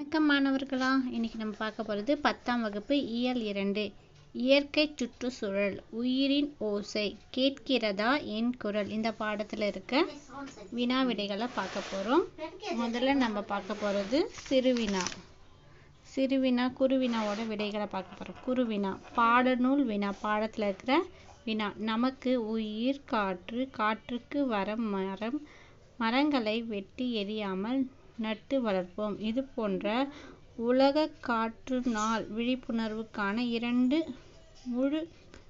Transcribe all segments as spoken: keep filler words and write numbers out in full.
வணக்கம் மாணவர்களா, இன்னைக்கு நம்ம பார்க்க போகிறது பத்தாம் வகுப்பு இயல் இரண்டு இயற்கை சுற்றுச்சூழல் உயிரின் ஓசை கேட்கிறதா என் குரல். இந்த பாடத்தில் இருக்க வினா விடைகளை பார்க்க போகிறோம். முதல்ல நம்ம பார்க்க போகிறது சிறுவினா. சிறுவினா குருவினாவோட விடைகளை பார்க்க போகிறோம். குருவினா பாடநூல் வினா. பாடத்தில் இருக்கிற வினா: நமக்கு உயிர் காற்று, காற்றுக்கு வரம் மரம், மரங்களை வெட்டி எரியாமல் நட்டு வளர்ப்போம். இது போன்ற உலக காற்று நாள் விழிப்புணர்வுக்கான இரண்டு முழு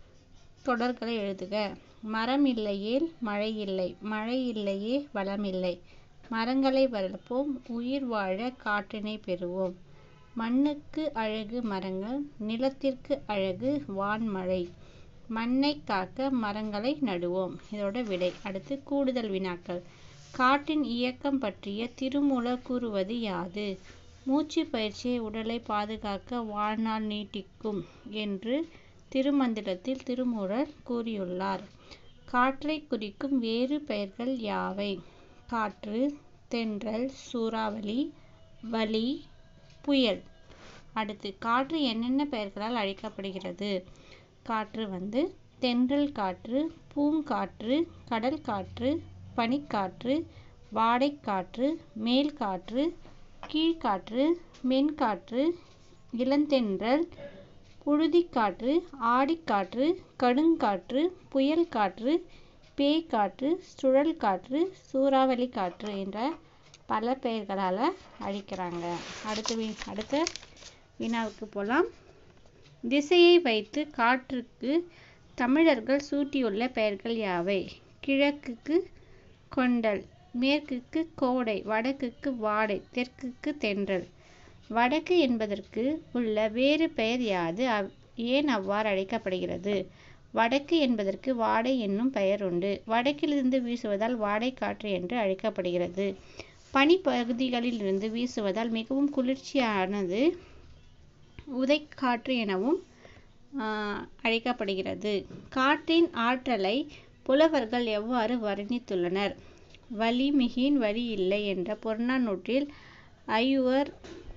தொடர்களை எழுதுக. மரம் இல்லையேல் மழை இல்லை, மழை இல்லையே வளமில்லை. மரங்களை வளர்ப்போம், உயிர் வாழ காற்றினை பெறுவோம். மண்ணுக்கு அழகு மரங்கள், நிலத்திற்கு அழகு வான்மழை. மண்ணை காக்க மரங்களை நடுவோம். இதோட விடை. அடுத்து கூடுதல் வினாக்கள். காற்றின் இயக்கம் பற்றிய திருமூலர் கூறுவது யாது? மூச்சு பயிற்சியை உடலை பாதுகாக்க வாழ்நாள் நீட்டிக்கும் என்று திருமந்திரத்தில் திருமூலர் கூறியுள்ளார். காற்றை குறிக்கும் வேறு பெயர்கள் யாவை? காற்று, தென்றல், சூறாவளி, வளி, புயல். அடுத்து காற்று என்னென்ன பெயர்களால் அழைக்கப்படுகிறது? காற்று வந்து தென்றல் காற்று, பூங்காற்று, கடல் காற்று, பனிக்காற்று, வாடைக்காற்று, மேல் காற்று, கீழ்காற்று, மென்காற்று, இளந்தென்றல், புழுதிக்காற்று, ஆடிக்காற்று, கடுங்காற்று, புயல் காற்று, பேய்காற்று, சுழல் காற்று, சூறாவளி காற்று என்ற பல பெயர்களால் அழைக்கிறாங்க. அடுத்து வி அடுத்த வினாவுக்கு போகலாம். திசையை வைத்து காற்றுக்கு தமிழர்கள் சூட்டியுள்ள பெயர்கள் யாவை? கிழக்குக்கு கொண்டல், மேற்குக்கு கோடை, வடக்குக்கு வாடை, தெற்குக்கு தென்றல். வடக்கு என்பதற்கு உள்ள வேறு பெயர் யாது? ஏன் அவ்வாறு அழைக்கப்படுகிறது? வடக்கு என்பதற்கு வாடை என்னும் பெயர் உண்டு. வடக்கிலிருந்து வீசுவதால் வாடை காற்று என்று அழைக்கப்படுகிறது. பனிப்பகுதிகளிலிருந்து வீசுவதால் மிகவும் குளிர்ச்சியானது உதைக்காற்று எனவும் அழைக்கப்படுகிறது. காற்றின் ஆற்றலை புலவர்கள் எவ்வாறு வர்ணித்துள்ளனர்? வளி மிகின் வழி இல்லை என்ற புறநானூற்றில் ஐயுவர்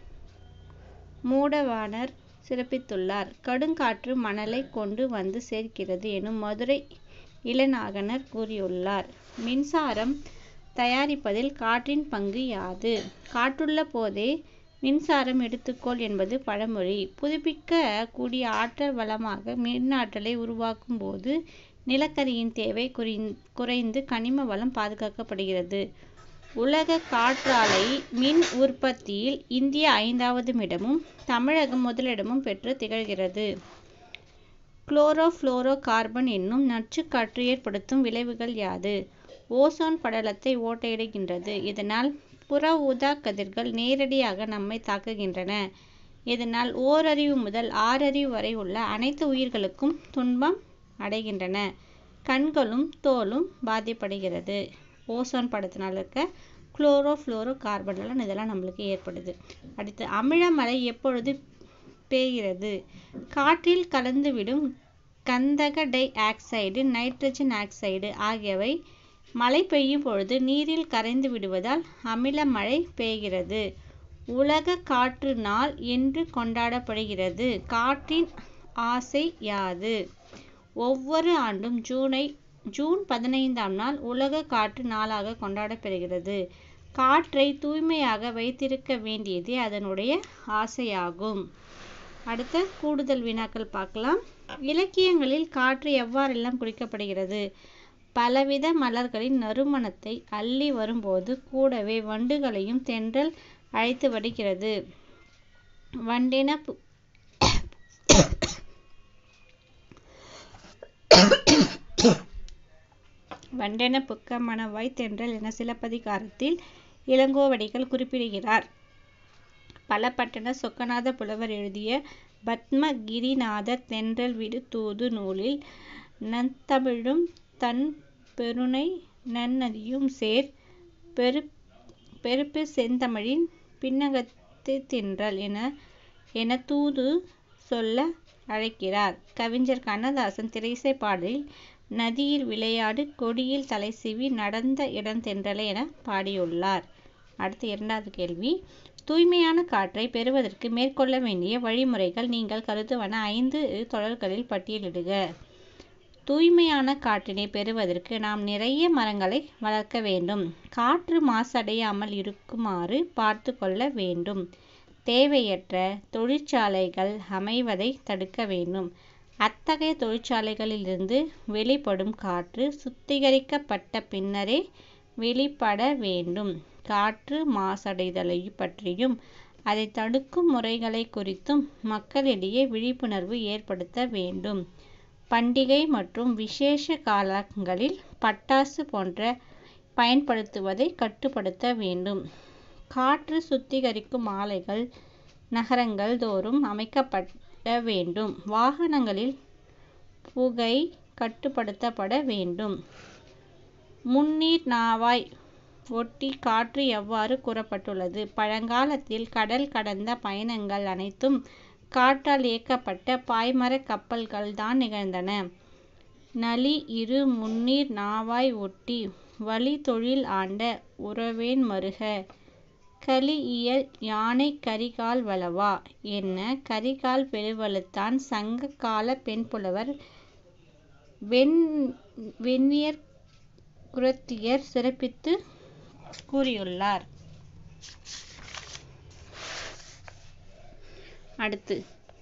மூடவாணர் சிறப்பித்துள்ளார். கடுங்காற்று மணலை கொண்டு வந்து சேர்க்கிறது எனும் மதுரை இளநாகனார் கூறியுள்ளார். மின்சாரம் தயாரிப்பதில் காற்றின் பங்கு யாது? காற்றுள்ள போதே மின்சாரம் எடுத்துக்கொள் என்பது பழமொழி. புதுப்பிக்க கூடிய ஆற்றல் வளமாக மின்னாற்றலை உருவாக்கும் போது நிலக்கரியின் தேவை குறைந்து கனிம வளம் பாதுகாக்கப்படுகிறது. உலக காற்றாலை மின் உற்பத்தியில் இந்தியா ஐந்தாவது இடமும் தமிழகம் முதலிடமும் பெற்று திகழ்கிறது. குளோரோ புளோரோ கார்பன் என்னும் நச்சுக்காற்று ஏற்படுத்தும் விளைவுகள் யாது? ஓசோன் படலத்தை ஓட்டையிடுகின்றது. இதனால் புற ஊதா கதிர்கள் நேரடியாக நம்மை தாக்குகின்றன. இதனால் ஓரறிவு முதல் ஆறறிவு வரை உள்ள அனைத்து உயிர்களுக்கும் துன்பம் அடைகின்றன. கண்களும் தோலும் பாதிப்படைகிறது. ஓசோன் படத்தினால் இருக்க குளோரோ புளோரோ கார்பன் இதெல்லாம் நம்மளுக்கு ஏற்படுது. அடுத்து அமிலமழை எப்பொழுது பெய்கிறது? காற்றில் கலந்துவிடும் கந்தக டை ஆக்சைடு, நைட்ரஜன் ஆக்சைடு ஆகியவை மழை பெய்யும் பொழுது நீரில் கரைந்து விடுவதால் அமில மழை பெய்கிறது. உலக காற்று நாள் என்று கொண்டாடப்படுகிறது. காற்றின் ஆசை யாது? ஒவ்வொரு ஆண்டும் ஜூனை ஜூன் பதினைந்தாம் நாள் உலக காற்று நாளாக கொண்டாடப்படுகிறது. காற்றை தூய்மையாக வைத்திருக்க வேண்டியதே அதனுடைய ஆசையாகும். அடுத்த கூடுதல் வினாக்கள் பார்க்கலாம். இலக்கியங்களில் காற்று எவ்வாறெல்லாம் குறிக்கப்படுகிறது? பலவித மலர்களின் நறுமணத்தை அள்ளி வரும்போது கூடவே வண்டுகளையும் தென்றல் அழைத்து வருகிறது. வண்டென வண்டென புக்க மணவாய் தென்றல் என சிலப்பதிகாரத்தில் இளங்கோவடிகள் குறிப்பிடுகிறார். பலபட்டன சொக்கநாத புலவர் எழுதிய பத்மகிரிநாதர் தென்றல் விடு தூது நூலில் நந்தமிழும் தன் பெருனை நன்னதியும் சேர் பெரு பெருப்பு செந்தமிழின் பின்னகத்து தென்றல் என என தூது சொல்ல அழைக்கிறார். கவிஞர் கண்ணதாசன் திரையிசை பாடலில் நதியில் விளையாடு கொடியில் தலைசீவி நடந்த இடந்தென்றலை என பாடியுள்ளார். அடுத்து இரண்டாவது கேள்வி. தூய்மையான காற்றை பெறுவதற்கு மேற்கொள்ள வேண்டிய வழிமுறைகள் நீங்கள் கருதுவன ஐந்து தொடர்களில் பட்டியலிடுக. தூய்மையான காற்றினை பெறுவதற்கு நாம் நிறைய மரங்களை வளர்க்க வேண்டும். காற்று மாசடையாமல் இருக்குமாறு பார்த்து கொள்ள வேண்டும். தேவையற்ற தொழிற்சாலைகள் அமைவதை தடுக்க வேண்டும். அத்தகைய தொழிற்சாலைகளிலிருந்து வெளிப்படும் காற்று சுத்திகரிக்கப்பட்ட பின்னரே வெளிப்பட வேண்டும். காற்று மாசடைதலை பற்றியும் அதை தடுக்கும் முறைகளை குறித்தும் மக்களிடையே விழிப்புணர்வு ஏற்படுத்த வேண்டும். பண்டிகை மற்றும் விசேஷ காலங்களில் பட்டாசு போன்ற பயன்படுத்துவதை கட்டுப்படுத்த வேண்டும். காற்று சுத்திகரிக்கும் ஆலைகள் நகரங்கள் தோறும் அமைக்கப்பட வேண்டும். வாகனங்களில் புகை கட்டுப்படுத்தப்பட வேண்டும். முன்னீர் நாவாய் ஒட்டி காற்று எவ்வாறு கூறப்பட்டுள்ளது? பழங்காலத்தில் கடல் கடந்த பயணங்கள் அனைத்தும் காற்றால் இயக்கப்பட்ட பாய்மரக் கப்பல்கள் தான் நிகழ்ந்தன. நளி இரு முன்னீர் நாவாய் ஒட்டி வளி தொழில் ஆண்ட உறவேன் மறுக. களி இயல் யானை கரிகால் வளவா என்ன கரிகால் பெருவழுத்தான் சங்க கால பெண்புலவர் வெண் வெண்ணியர் குறத்தியர் சிறப்பித்து கூறியுள்ளார். அடுத்து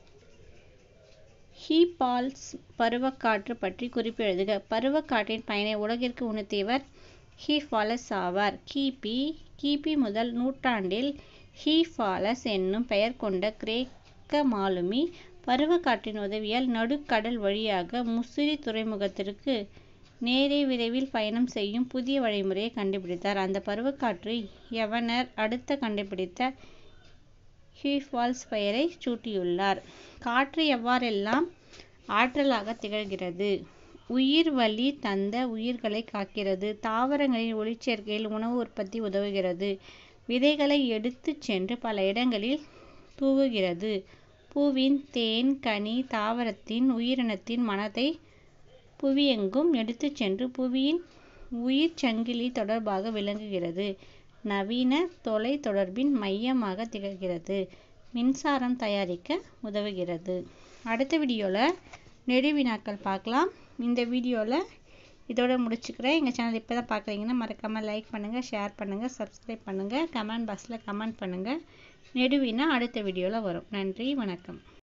ஹீபால்ஸ் பருவக்காற்று பற்றி குறிப்பு எழுதுக. பருவக்காற்றின் பயனை உலகிற்கு உணர்த்தியவர் ஹீபாலஸ் ஆவார். கிபி கிபி முதல் நூற்றாண்டில் ஹீபாலஸ் என்னும் பெயர் கொண்ட கிரேக்க மாலுமி பருவக்காற்றின் உதவியால் நடுக்கடல் வழியாக முசிறி துறைமுகத்திற்கு நேரே விரைவில் பயணம் செய்யும் புதிய வழிமுறையை கண்டுபிடித்தார். அந்த பருவக்காற்று யவனர் அடுத்த கண்டுபிடித்த ஹீபால்ஸ் பெயரை சூட்டியுள்ளார். காற்று எவ்வாறெல்லாம் ஆற்றலாக திகழ்கிறது? உயிர் வளி தந்த உயிர்களை காக்கிறது. தாவரங்களின் ஒளிச்சேர்க்கையில் உணவு உற்பத்தி உதவுகிறது. விதைகளை எடுத்து சென்று பல இடங்களில் தூவுகிறது. பூவின் தேன் கனி தாவரத்தின் உயிரினத்தின் மணத்தை புவியெங்கும் எடுத்து சென்று புவியின் உயிர் சங்கிலி தொடர்பாக விளங்குகிறது. நவீன தொலை தொடர்பின் மையமாக திகழ்கிறது. மின்சாரம் தயாரிக்க உதவுகிறது. அடுத்த வீடியோவில் நெடுவினாக்கள் பார்க்கலாம். இந்த வீடியோவில் இதோட முடிச்சுக்கிறேன். எங்கள் சேனல் இப்போ தான் பார்க்குறீங்கன்னா மறக்காமல் லைக் பண்ணுங்கள், ஷேர் பண்ணுங்கள், சப்ஸ்கிரைப் பண்ணுங்கள், கமெண்ட் பாக்ஸில் கமெண்ட் பண்ணுங்கள். நெடுவினா அடுத்த வீடியோவில் வரும். நன்றி, வணக்கம்.